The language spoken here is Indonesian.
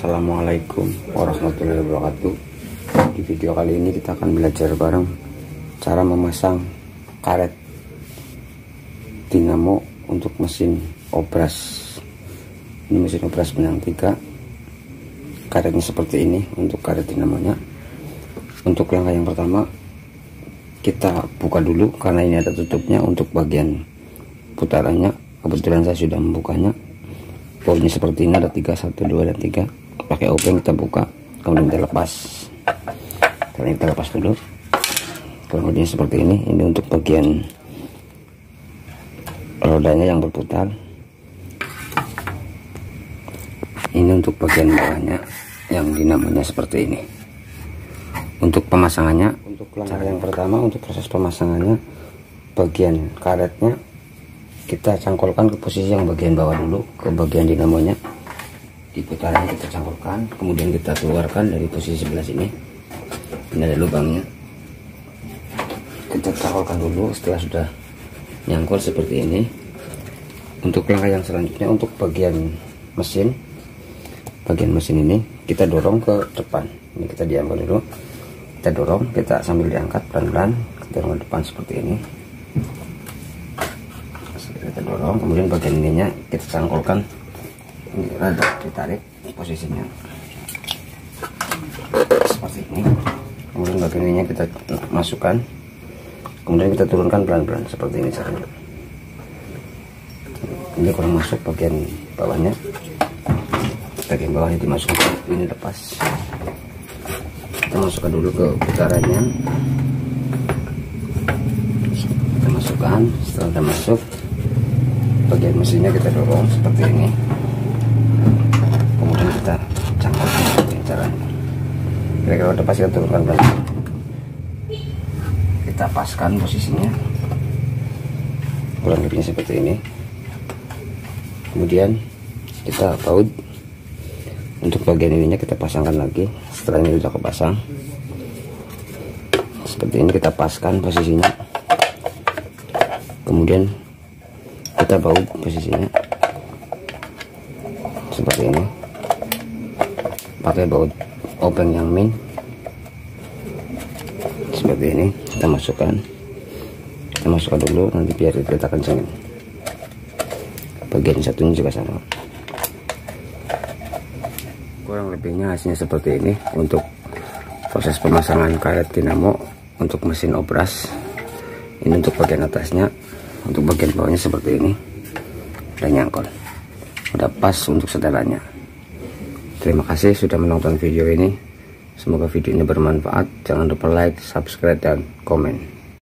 Assalamualaikum warahmatullahi wabarakatuh. Di video kali ini kita akan belajar bareng cara memasang karet dinamo untuk mesin obras. Ini mesin obras benang 3. Karetnya seperti ini untuk karet dinamonya. Untuk langkah yang pertama, kita buka dulu karena ini ada tutupnya. Untuk bagian putarannya kebetulan saya sudah membukanya. Poinnya seperti ini, ada 3, 1, 2 dan 3. Pakai obeng kita buka, kemudian kita lepas. Karena kita lepas dulu. Kemudian seperti ini. Ini untuk bagian rodanya yang berputar. Ini untuk bagian bawahnya yang dinamonya seperti ini. Untuk pemasangannya, untuk langkah yang pertama, untuk proses pemasangannya, bagian karetnya kita cangkolkan ke posisi yang bagian bawah dulu, ke bagian dinamonya. Di putarannya kita cangkolkan, kemudian kita keluarkan dari posisi sebelah sini. Ini ada lubangnya. Kita cangkolkan dulu. Setelah sudah nyangkol seperti ini. Untuk langkah yang selanjutnya, untuk bagian mesin ini kita dorong ke depan. Ini kita diamkan dulu. Kita dorong, kita sambil diangkat pelan-pelan, kita dorong ke depan seperti ini. Kita dorong, kemudian bagian ininya kita cangkolkan, ini rada ditarik posisinya seperti ini. Kemudian bagian ininya kita masukkan, kemudian kita turunkan pelan-pelan seperti ini caranya. Ini kurang masuk bagian bawahnya, bagian bawahnya dimasukkan, ini lepas. Kita masukkan dulu ke putarannya, kita masukkan. Setelah kita masuk, bagian mesinnya kita dorong seperti ini, kemudian kita cangkolkan seperti ini caranya. Kira-kira udah pas, kita turunkan lagi, kita paskan posisinya kurang lebihnya seperti ini. Kemudian kita baut. Untuk bagian ininya kita pasangkan lagi. Setelah ini sudah kepasang seperti ini, kita paskan posisinya, kemudian kita baut posisinya seperti ini, pakai baut obeng yang min seperti ini. Kita masukkan dulu, nanti biar kita kencengin. Bagian satunya juga sama. Kurang lebihnya hasilnya seperti ini untuk proses pemasangan karet dinamo untuk mesin obras. Ini untuk bagian atasnya. Untuk bagian bawahnya seperti ini, udah nyangkol, udah pas untuk setelannya. Terima kasih sudah menonton video ini. Semoga video ini bermanfaat. Jangan lupa like, subscribe, dan komen.